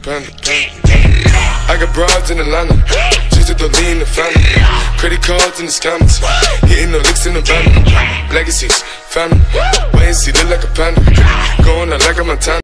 panda. I got broads in Atlanta, just to lean the family. Credit cards in the scammers, hitting the licks in the van. Legacies, family, wait and see, look like a panda. Going out like a Montana.